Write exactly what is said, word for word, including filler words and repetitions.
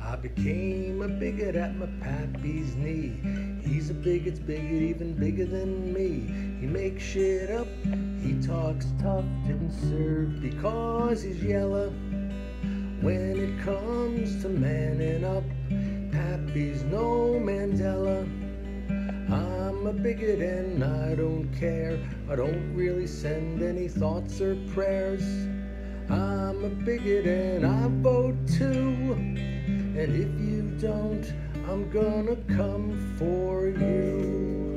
I became a bigot at my pappy's knee. He's a bigot's bigot, even bigger than me. He makes shit up, he talks tough, didn't serve because he's yellow. When it comes to manning up, Pappy's no Mandela. I'm a bigot and I don't care. I don't really send any thoughts or prayers. I'm a bigot and I vote too. And if you don't, I'm gonna come for you.